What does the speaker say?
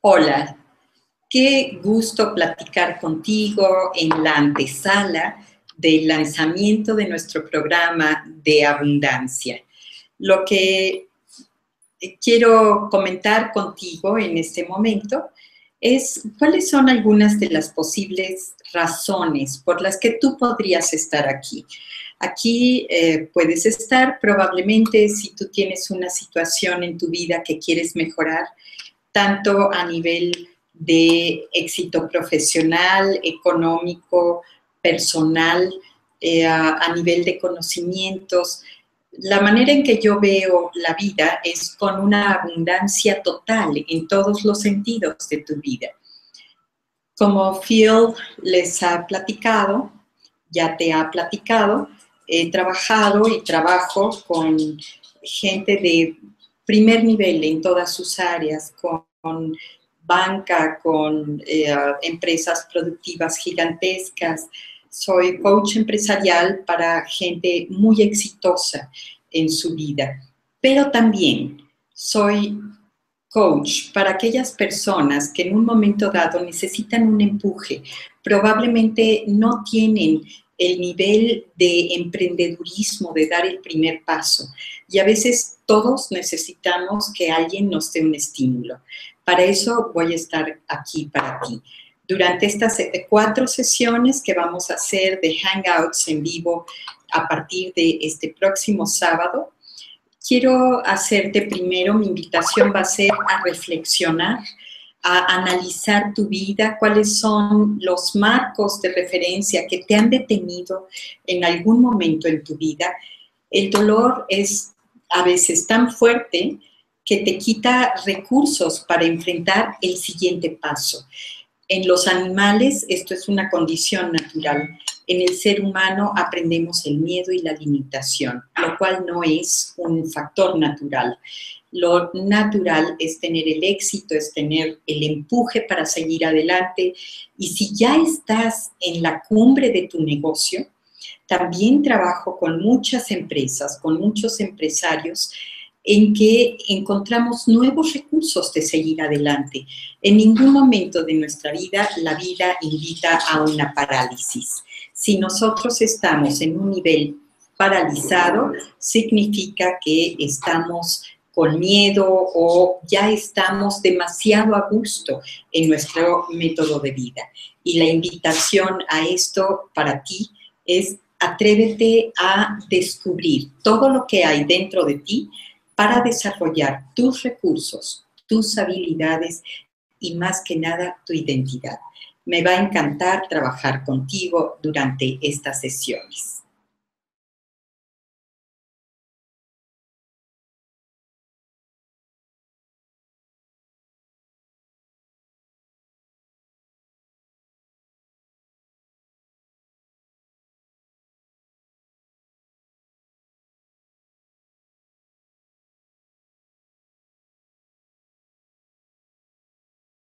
Hola, qué gusto platicar contigo en la antesala del lanzamiento de nuestro programa de abundancia. Lo que quiero comentar contigo en este momento es cuáles son algunas de las posibles razones por las que tú podrías estar aquí. Aquí puedes estar probablemente si tú tienes una situación en tu vida que quieres mejorar, tanto a nivel de éxito profesional, económico, personal, a nivel de conocimientos. La manera en que yo veo la vida es con una abundancia total en todos los sentidos de tu vida. Como Phil les ha platicado, ya te ha platicado, he trabajado y trabajo con gente de primer nivel en todas sus áreas, con banca, con empresas productivas gigantescas. Soy coach empresarial para gente muy exitosa en su vida, pero también soy coach para aquellas personas que en un momento dado necesitan un empuje, probablemente no tienen el nivel de emprendedurismo, de dar el primer paso. Y a veces todos necesitamos que alguien nos dé un estímulo. Para eso voy a estar aquí para ti. Durante estas 4 sesiones que vamos a hacer de Hangouts en vivo a partir de este próximo sábado, quiero hacerte primero, mi invitación va a ser a reflexionar, a analizar tu vida, cuáles son los marcos de referencia que te han detenido en algún momento en tu vida. El dolor es a veces tan fuerte que te quita recursos para enfrentar el siguiente paso. En los animales esto es una condición natural. En el ser humano aprendemos el miedo y la limitación, lo cual no es un factor natural. Lo natural es tener el éxito, es tener el empuje para seguir adelante. Y si ya estás en la cumbre de tu negocio, también trabajo con muchas empresas, con muchos empresarios, en que encontramos nuevos recursos de seguir adelante. En ningún momento de nuestra vida, la vida invita a una parálisis. Si nosotros estamos en un nivel paralizado, significa que estamos con miedo o ya estamos demasiado a gusto en nuestro método de vida. Y la invitación a esto para ti es atrévete a descubrir todo lo que hay dentro de ti para desarrollar tus recursos, tus habilidades y más que nada tu identidad. Me va a encantar trabajar contigo durante estas sesiones.